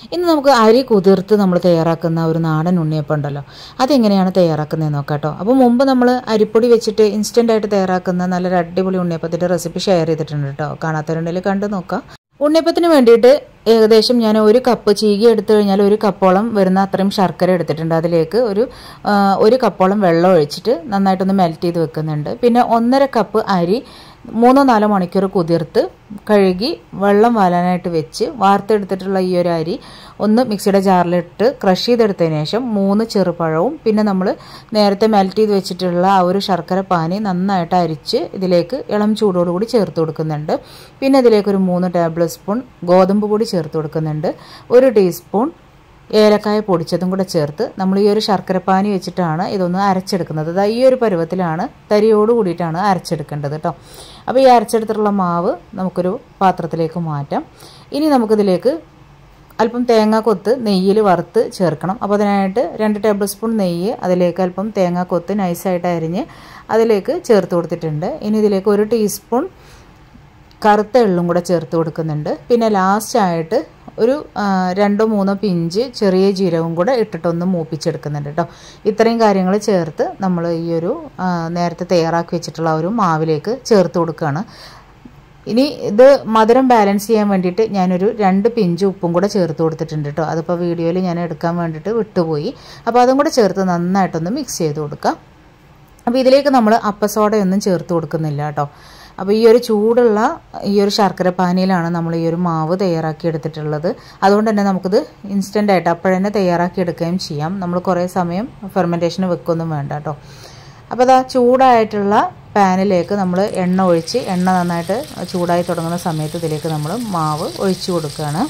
ഇന്ന് നമുക്ക് അരി കുതിർത്ത് നമ്മൾ തയ്യാറാക്കുന്ന ഒരു നാടൻ ഉണ്ണിയപ്പം ഉണ്ടല്ലോ, അതെങ്ങനെയാണ് തയ്യാറാക്കുന്നതെന്ന് നോക്കാം കേട്ടോ. അപ്പോൾ മുമ്പ് നമ്മൾ അരിപ്പൊടി വെച്ചിട്ട് ഇൻസ്റ്റൻ്റായിട്ട് തയ്യാറാക്കുന്ന നല്ലൊരു അടിപൊളി ഉണ്ണിയപ്പത്തിൻ്റെ റെസിപ്പി ഷെയർ ചെയ്തിട്ടുണ്ട് കേട്ടോ. കാണാത്തവരുണ്ടെങ്കിൽ കണ്ടു നോക്കാം. ഉണ്ണിയപ്പത്തിന് വേണ്ടിയിട്ട് ഏകദേശം ഞാൻ ഒരു കപ്പ് ചീകി എടുത്തു കഴിഞ്ഞാൽ ഒരു കപ്പോളം വരുന്ന അത്രയും ശർക്കര എടുത്തിട്ടുണ്ട്. അതിലേക്ക് ഒരു കപ്പോളം വെള്ളം ഒഴിച്ചിട്ട് നന്നായിട്ടൊന്ന് മെൽറ്റ് ചെയ്ത് വെക്കുന്നുണ്ട്. പിന്നെ 1.5 കപ്പ് അരി 3-4 മണിക്കൂർ കുതിർത്ത് കഴുകി വെള്ളം വാലാനായിട്ട് വെച്ച് വാർത്തെടുത്തിട്ടുള്ള ഈ ഒരു അരി ഒന്ന് മിക്സിയുടെ ജാറിലിട്ട് ക്രഷ് ചെയ്തെടുത്തതിന് ശേഷം 3 ചെറുപഴവും പിന്നെ നമ്മൾ നേരത്തെ മെൽറ്റ് ചെയ്ത് വെച്ചിട്ടുള്ള ആ ഒരു ശർക്കര പാനി നന്നായിട്ട് അരിച്ച് ഇതിലേക്ക് ഇളം ചൂടോടുകൂടി ചേർത്ത് കൊടുക്കുന്നുണ്ട്. പിന്നെ ഇതിലേക്കൊരു 3 ടേബിൾ സ്പൂൺ ഗോതമ്പ് പൊടി ചേർത്ത് കൊടുക്കുന്നുണ്ട്. 1 ടീസ്പൂൺ ഏലക്കായ പൊടിച്ചതും കൂടെ ചേർത്ത് നമ്മൾ ഈ ഒരു ശർക്കരപ്പാനി വെച്ചിട്ടാണ് ഇതൊന്ന് അരച്ചെടുക്കുന്നത്. ഈ ഒരു പരുവത്തിലാണ് തരിയോട് കൂടിയിട്ടാണ് അരച്ചെടുക്കേണ്ടത് കേട്ടോ. അപ്പോൾ ഈ അരച്ചെടുത്തിട്ടുള്ള മാവ് നമുക്കൊരു പാത്രത്തിലേക്ക് മാറ്റാം. ഇനി നമുക്കിതിലേക്ക് അല്പം തേങ്ങാക്കൊത്ത് നെയ്യിൽ വറുത്ത് ചേർക്കണം. അപ്പോൾ അതിനായിട്ട് 2 ടേബിൾ സ്പൂൺ നെയ്യ്, അതിലേക്ക് അല്പം തേങ്ങാക്കൊത്ത് നൈസായിട്ട് അരിഞ്ഞ് അതിലേക്ക് ചേർത്ത് കൊടുത്തിട്ടുണ്ട്. ഇനി ഇതിലേക്ക് 1 ടീസ്പൂൺ കറുത്ത എള്ളും കൂടെ ചേർത്ത് കൊടുക്കുന്നുണ്ട്. പിന്നെ ലാസ്റ്റായിട്ട് ഒരു 2-3 പിഞ്ച് ചെറിയ ജീരകവും കൂടെ ഇട്ടിട്ടൊന്ന് മൂപ്പിച്ചെടുക്കുന്നുണ്ട് കേട്ടോ. ഇത്രയും കാര്യങ്ങൾ ചേർത്ത് നമ്മൾ ഈ ഒരു നേരത്തെ തയ്യാറാക്കി വെച്ചിട്ടുള്ള ഒരു മാവിലേക്ക് ചേർത്ത് കൊടുക്കുകയാണ്. ഇനി ഇത് മധുരം ബാലൻസ് ചെയ്യാൻ വേണ്ടിയിട്ട് ഞാനൊരു 2 പിഞ്ച് ഉപ്പും കൂടെ ചേർത്ത് കൊടുത്തിട്ടുണ്ട് കേട്ടോ. അതിപ്പോൾ വീഡിയോയിൽ ഞാൻ എടുക്കാൻ വേണ്ടിയിട്ട് വിട്ടുപോയി. അപ്പോൾ അതും കൂടെ ചേർത്ത് നന്നായിട്ടൊന്ന് മിക്സ് ചെയ്ത് കൊടുക്കാം. അപ്പോൾ ഇതിലേക്ക് നമ്മൾ അപ്പസോഡയൊന്നും ചേർത്ത് കൊടുക്കുന്നില്ല കേട്ടോ. അപ്പോൾ ഈ ഒരു ചൂടുള്ള ഈ ഒരു ശർക്കര പാനിയിലാണ് നമ്മൾ ഈ ഒരു മാവ് തയ്യാറാക്കി എടുത്തിട്ടുള്ളത്. അതുകൊണ്ട് തന്നെ നമുക്കിത് ഇൻസ്റ്റൻ്റായിട്ട് അപ്പോഴന്നെ തയ്യാറാക്കി എടുക്കുകയും ചെയ്യാം. നമ്മൾ കുറേ സമയം ഫെർമെൻറ്റേഷന് വെക്കൊന്നും വേണ്ട കേട്ടോ. അപ്പോൾ അതാ ചൂടായിട്ടുള്ള പാനിലേക്ക് നമ്മൾ എണ്ണ ഒഴിച്ച് എണ്ണ നന്നായിട്ട് ചൂടായി തുടങ്ങുന്ന സമയത്ത് ഇതിലേക്ക് നമ്മൾ മാവ് ഒഴിച്ചു കൊടുക്കുകയാണ്.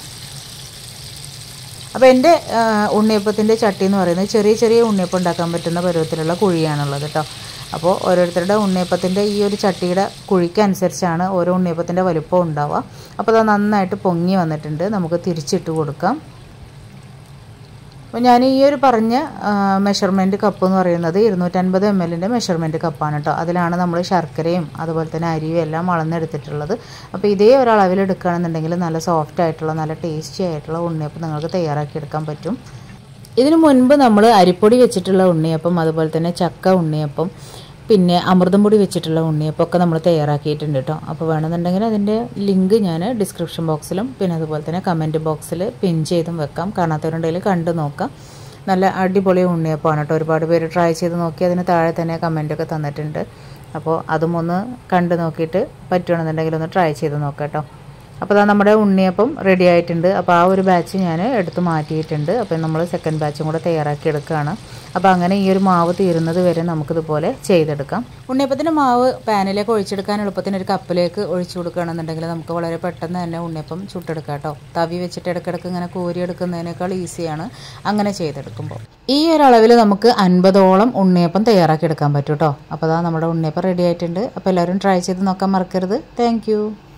അപ്പോൾ എൻ്റെ ഉണ്ണിയപ്പത്തിൻ്റെ ചട്ടി എന്ന് പറയുന്നത് ചെറിയ ചെറിയ ഉണ്ണിയപ്പം ഉണ്ടാക്കാൻ പറ്റുന്ന പരുവത്തിലുള്ള കുഴിയാണുള്ളത് കേട്ടോ. അപ്പോൾ ഓരോരുത്തരുടെ ഉണ്ണിയപ്പത്തിൻ്റെ ഈ ഒരു ചട്ടിയുടെ കുഴിക്കനുസരിച്ചാണ് ഓരോ ഉണ്ണിയപ്പത്തിൻ്റെ വലുപ്പം ഉണ്ടാവുക. അപ്പോൾ അത് നന്നായിട്ട് പൊങ്ങി വന്നിട്ടുണ്ട്. നമുക്ക് തിരിച്ചിട്ട് കൊടുക്കാം. അപ്പോൾ ഞാൻ ഈ ഒരു പറഞ്ഞ മെഷർമെൻറ്റ് കപ്പ് എന്ന് പറയുന്നത് 250 ml മെഷർമെൻറ്റ് കപ്പാണ് കേട്ടോ. അതിലാണ് നമ്മൾ ശർക്കരയും അതുപോലെ തന്നെ അരിയും എല്ലാം അളന്നെടുത്തിട്ടുള്ളത്. അപ്പോൾ ഇതേ ഒരളവിൽ എടുക്കുകയാണെന്നുണ്ടെങ്കിൽ നല്ല സോഫ്റ്റ് ആയിട്ടുള്ള നല്ല ടേസ്റ്റി ആയിട്ടുള്ള ഉണ്ണിയപ്പം നിങ്ങൾക്ക് തയ്യാറാക്കിയെടുക്കാൻ പറ്റും. ഇതിനു മുൻപ് നമ്മൾ അരിപ്പൊടി വെച്ചിട്ടുള്ള ഉണ്ണിയപ്പം, അതുപോലെ തന്നെ ചക്ക ഉണ്ണിയപ്പം, പിന്നെ അമൃതം പൊടി വെച്ചിട്ടുള്ള ഉണ്ണിയപ്പം ഒക്കെ നമ്മൾ തയ്യാറാക്കിയിട്ടുണ്ട് കേട്ടോ. അപ്പോൾ വേണമെന്നുണ്ടെങ്കിൽ അതിൻ്റെ ലിങ്ക് ഞാൻ ഡിസ്ക്രിപ്ഷൻ ബോക്സിലും പിന്നെ അതുപോലെ തന്നെ കമൻറ്റ് ബോക്സിൽ പിൻ ചെയ്തും വെക്കാം. കാണാത്തവരുണ്ടെങ്കിൽ കണ്ടു നോക്കാം. നല്ല അടിപൊളി ഉണ്ണിയപ്പമാണ് കേട്ടോ. ഒരുപാട് പേര് ട്രൈ ചെയ്ത് നോക്കി അതിന് താഴെ തന്നെ കമൻറ്റൊക്കെ തന്നിട്ടുണ്ട്. അപ്പോൾ അതും ഒന്ന് കണ്ടു നോക്കിയിട്ട് പറ്റുകയാണെന്നുണ്ടെങ്കിൽ ഒന്ന് ട്രൈ ചെയ്ത് നോക്കാം കേട്ടോ. അപ്പോൾ അതാ നമ്മുടെ ഉണ്ണിയപ്പം റെഡി ആയിട്ടുണ്ട്. അപ്പോൾ ആ ഒരു ബാച്ച് ഞാൻ എടുത്ത് മാറ്റിയിട്ടുണ്ട്. അപ്പോൾ നമ്മൾ സെക്കൻഡ് ബാച്ചും കൂടെ തയ്യാറാക്കി എടുക്കുകയാണ്. അപ്പോൾ അങ്ങനെ ഈ ഒരു മാവ് തീരുന്നത് വരെ നമുക്കിതുപോലെ ചെയ്തെടുക്കാം. ഉണ്ണിയപ്പത്തിൻ്റെ മാവ് പാനിലേക്ക് ഒഴിച്ചെടുക്കാൻ എളുപ്പത്തിന് ഒരു കപ്പിലേക്ക് ഒഴിച്ചു കൊടുക്കുകയാണെന്നുണ്ടെങ്കിൽ നമുക്ക് വളരെ പെട്ടെന്ന് തന്നെ ഉണ്ണിയപ്പം ചുട്ടെടുക്കാം കേട്ടോ. തവി വെച്ചിട്ട് ഇടയ്ക്കിടയ്ക്ക് ഇങ്ങനെ കോരിയെടുക്കുന്നതിനേക്കാൾ ഈസിയാണ് അങ്ങനെ ചെയ്തെടുക്കുമ്പോൾ. ഈ ഒരു അളവിൽ നമുക്ക് 50ഓളം ഉണ്ണിയപ്പം തയ്യാറാക്കി എടുക്കാൻ പറ്റും കേട്ടോ. അപ്പോൾ അതാ നമ്മുടെ ഉണ്ണിയപ്പം റെഡി ആയിട്ടുണ്ട്. അപ്പോൾ എല്ലാവരും ട്രൈ ചെയ്ത് നോക്കാൻ മറക്കരുത്. താങ്ക്